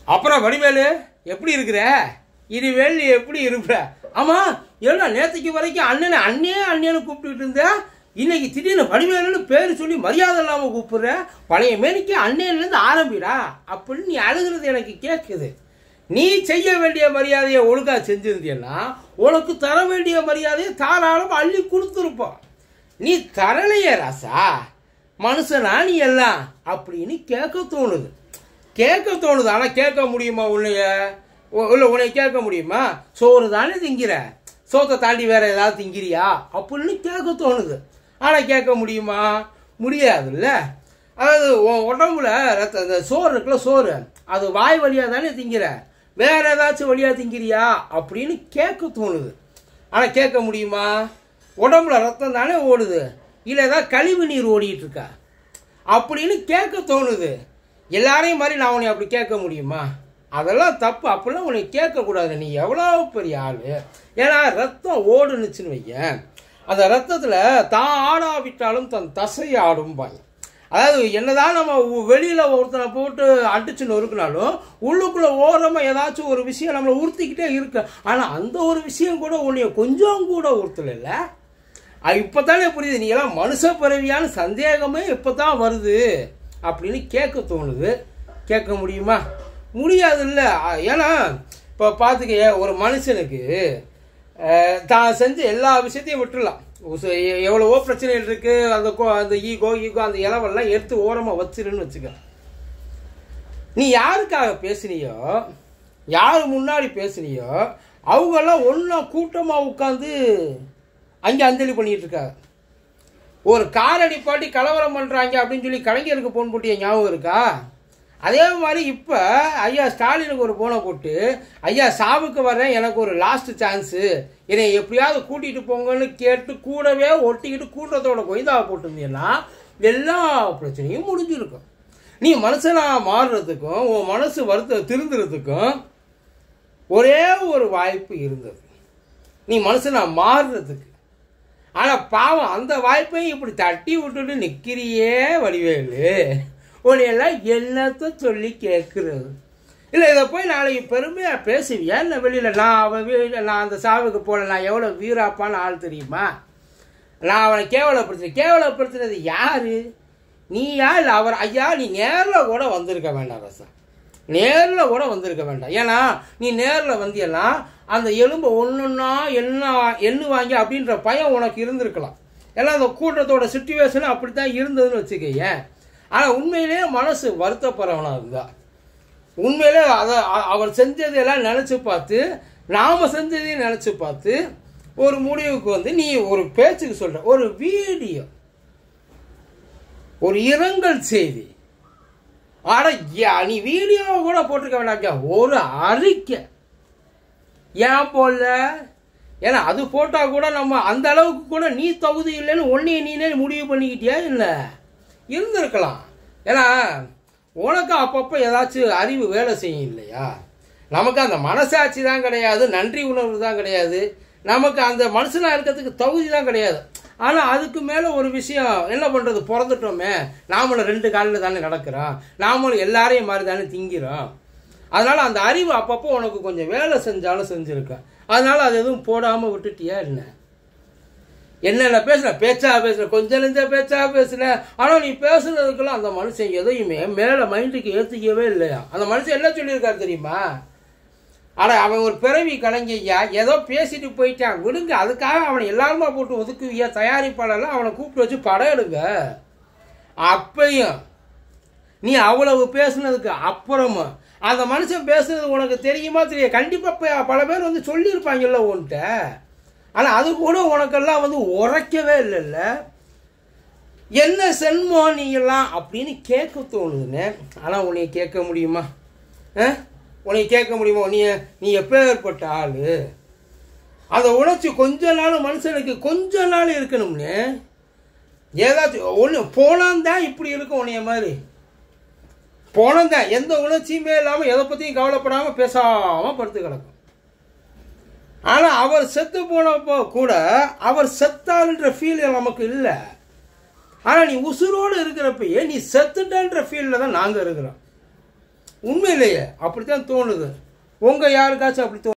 அப்புறம் வடிவேலு எப்படி இருக்கிற? இனிமேல் நீ எப்படி இருப்ப? ஆமா, ஏன்னா நேற்றுக்கு வரைக்கும் அண்ணனை அண்ணேன்னு கூப்பிட்டுட்டு இருந்த, இன்னைக்கு திடீர்னு வடிவேலுன்னு பேர் சொல்லி மரியாதை இல்லாமல் கூப்பிடுற. பழைய மேனிக்கு அண்ணன்லேருந்து ஆரம்பிடா அப்படின்னு நீ அழுகிறது எனக்கு கேட்குது. நீ செய்ய வேண்டிய மரியாதையை ஒழுங்கா செஞ்சிருந்தீன்னா உனக்கு தர வேண்டிய மரியாதையை தாராளம் அள்ளி கொடுத்துருப்போம். நீ தரலையே ராசா, மனுஷனா நீ எல்லாம் அப்படின்னு கேட்க தோணுது. ஆனால் கேட்க முடியுமா? உன்னை கேட்க முடியுமா? சோறு தானே திங்கிற, சோத்தை தாண்டி வேற ஏதாவது திங்கிறியா அப்படின்னு கேட்க தோணுது. ஆனால் கேட்க முடியுமா? முடியாதுல்ல. அதாவது உன் உடம்புல இந்த சோறு இருக்குல்ல, சோறு அது வாய் வழியாக தானே திங்கிற, வேற ஏதாச்சும் வழியாக திங்கிறியா அப்படின்னு கேட்க தோணுது. ஆனால் கேட்க முடியுமா? உடம்புல ரத்தம் தானே ஓடுது, இல்லை ஏதாவது கழிவு நீர் ஓடிட்டு இருக்கா அப்படின்னு கேட்க தோணுது. எல்லாரையும் மாதிரி நான் உன்னை அப்படி கேட்க முடியுமா? அதெல்லாம் தப்பு. அப்படிலாம் உன்னை கேட்கக்கூடாது. நீ எவ்வளோ பெரிய ஆள். ஏன்னா ரத்தம் ஓடுனுச்சுன்னு வைய, அந்த ரத்தத்தில் தான் ஆடாவிட்டாலும் தன் தசை ஆடும்பாங்க. அதாவது என்னதான் நம்ம வெளியில் ஒருத்தனை போட்டு அடிச்சு நொறுக்கினாலும் உள்ளுக்குள்ளே ஓரமாக ஏதாச்சும் ஒரு விஷயம் நம்மளை உறுத்திக்கிட்டே இருக்கு. ஆனால் அந்த ஒரு விஷயம் கூட உன்னைய கொஞ்சம் கூட உறுத்தல. இப்போ தானே புரியுது. நீ எல்லாம் மனுஷ பிறவியான சந்தேகமே இப்போ தான் வருது அப்படின்னு கேட்க தோணுது. கேட்க முடியுமா? முடியாது இல்லை. ஏன்னா இப்போ பார்த்துக்க, ஒரு மனுஷனுக்கு தான் செஞ்ச எல்லா விஷயத்தையும் விட்டுடலாம். எவ்வளவோ பிரச்சனைகள் இருக்கு, அந்த ஈகோ அந்த இலவெல்லாம் எடுத்து ஓரமாக வச்சிருன்னு வச்சுக்க. நீ யாருக்காக பேசுனியோ, யாரு முன்னாடி பேசுனியோ, அவங்கெல்லாம் ஒன்றா கூட்டமாக உட்காந்து அங்கே அஞ்சலி பண்ணிட்டு இருக்காங்க. ஒரு காரடி பாட்டி கலவரம் பண்ணுறாங்க அப்படின்னு சொல்லி கலைஞருக்கு போன் போட்டிய ஞாபகம் இருக்கா? அதே மாதிரி இப்போ ஐயா ஸ்டாலினுக்கு ஒரு போனை போட்டு, ஐயா சாவுக்கு வர்றேன், எனக்கு ஒரு லாஸ்ட் சான்ஸு, என்னை எப்படியாவது கூட்டிகிட்டு போங்கன்னு கேட்டு கூடவே ஒட்டிக்கிட்டு கூட்டத்தோட கொய்தாவை போட்டிருந்தீங்கன்னா எல்லா பிரச்சனையும் முடிஞ்சிருக்கும். நீ மனுஷனாக மாறுறதுக்கும் உன் மனசு திருந்துறதுக்கும் ஒரே ஒரு வாய்ப்பு இருந்தது, நீ மனுஷனாக மாறுறதுக்கு. ஆனால் பாவம் அந்த வாய்ப்பையும் இப்படி தட்டி விட்டுட்டு நிற்கிறியே வடிவேலு. உன்னையெல்லாம் என்னத்த சொல்லி கேட்குறது? இல்லை, இதை போய் நாளைக்கு பெருமையாக பேசுவியா? இல்லை வெளியில் நான் அந்த சாவுக்கு போல நான் எவ்வளோ வீராப்பான ஆள் தெரியுமா? நான் அவனை கேவலப்படுத்தினது யாரு? நீயா இல்லை அவர்? ஐயா, நீ நேரில் கூட வந்திருக்க வேண்டாம் ரசா, நேரில் கூட வந்திருக்க வேண்டாம். ஏன்னா நீ நேரில் வந்தியெல்லாம் அந்த எலும்பை ஒன்றுன்னா எண்ணு வாங்கி அப்படின்ற பயம் உனக்கு இருந்திருக்கலாம். ஏன்னா அந்த கூட்டத்தோட சிச்சுவேஷன் அப்படி தான் இருந்ததுன்னு வச்சுக்கேன். ஆனால் உண்மையிலேயே மனசு வருத்தப்படுறவனாக இருந்தா, உண்மையிலே அவர் செஞ்சதையெல்லாம் நினச்சி பார்த்து, நாம் செஞ்சதையும் நினச்சி பார்த்து ஒரு முடிவுக்கு வந்து நீ ஒரு பேச்சுக்கு சொல்கிற ஒரு வீடியோ, ஒரு இரங்கல் செய்தி, நீ வீடியோவை கூட போட்டிருக்க வேண்டாம், ஒரு அறிக்கை ஏன் போடல? ஏன்னா அது போட்டால் கூட நம்ம அந்த அளவுக்கு கூட நீ தகுதி இல்லைன்னு ஒன்றைய நீனே முடிவு பண்ணிக்கிட்டியா? இல்லை, இருந்திருக்கலாம். ஏன்னா உனக்கு அப்பப்போ ஏதாச்சும் அறிவு வேலை செய்யும் இல்லையா? நமக்கு அந்த மனசாட்சி தான் கிடையாது, நன்றி உணர்வு தான் கிடையாது, நமக்கு அந்த மனுஷனாக இருக்கிறதுக்கு தகுதி தான் கிடையாது. ஆனால் அதுக்கு மேலே ஒரு விஷயம் என்ன பண்ணுறது, பிறந்துட்டோமே, நாமளும் 2 காலில் தானே நடக்கிறோம், நாமளும் எல்லாரையும் மாதிரி தானே திங்கிறோம். அதனால் அந்த அறிவு அப்பப்போ உனக்கு கொஞ்சம் வேலை செஞ்சாலும் செஞ்சுருக்கேன். அதனால் அது எதுவும் போடாமல் விட்டுட்டியா என்ன? என்னென்ன பேச்சா பேசுன, கொஞ்சம் நெஞ்ச பேச்சா பேசுன. ஆனால் நீ பேசுனதுக்கெல்லாம் அந்த மனுஷன் எதையுமே மேலே மைண்டுக்கு ஏற்றிக்கவே இல்லையா? அந்த மனுஷன் என்ன சொல்லியிருக்காரு தெரியுமா? ஆனால் அவன் ஒரு பிறவி கலைஞய்யா, ஏதோ பேசிட்டு போயிட்டான் விடுங்க, அதுக்காக அவனை எல்லாருமா போட்டு ஒதுக்குவியா? தயாரிப்பாளர்லாம் அவனை கூப்பிட்டு வச்சு படம் எடுங்க. அப்பையும் நீ அவ்வளவு பேசுனதுக்கு அப்புறமா அந்த மனுஷன் பேசுனது உனக்கு தெரியுமா? தெரியாது. கண்டிப்பாக பல பேர் வந்து சொல்லியிருப்பாங்கல்ல உன்கிட்ட. ஆனால் அது கூட உனக்கெல்லாம் வந்து உரைக்கவே இல்லைல்ல. என்ன சென்மோ நீ எல்லாம் அப்படின்னு கேட்க தோணுதுன்னு. ஆனால் உன்னை கேட்க முடியுமா? உன்னை கேட்க முடியுமா? நீ எப்பேற்பட்ட ஆள்? அந்த உணர்ச்சி கொஞ்ச நாள் மனுஷனுக்கு கொஞ்ச நாள் இருக்கணும்னு ஏதாச்சும் ஒன்று போனான்தான் இப்படி இருக்கும். உன்னைய மாதிரி போனந்தான் எந்த உணர்ச்சியுமே இல்லாமல் எதை பற்றியும் கவலைப்படாமல் பேசாமல் படுத்து கிடக்கும். ஆனால் அவர் செத்து போனப்போ கூட அவர் செத்தாருன்ற ஃபீல் நமக்கு இல்லை. ஆனால் நீ உசுரோடு இருக்கிறப்பயே நீ செத்துட்டன்ற ஃபீலில் தான் நாங்கள் இருக்கிறோம். உண்மையிலேயே அப்படித்தான் தோணுது. உங்கள் யாருக்காச்சும் அப்படி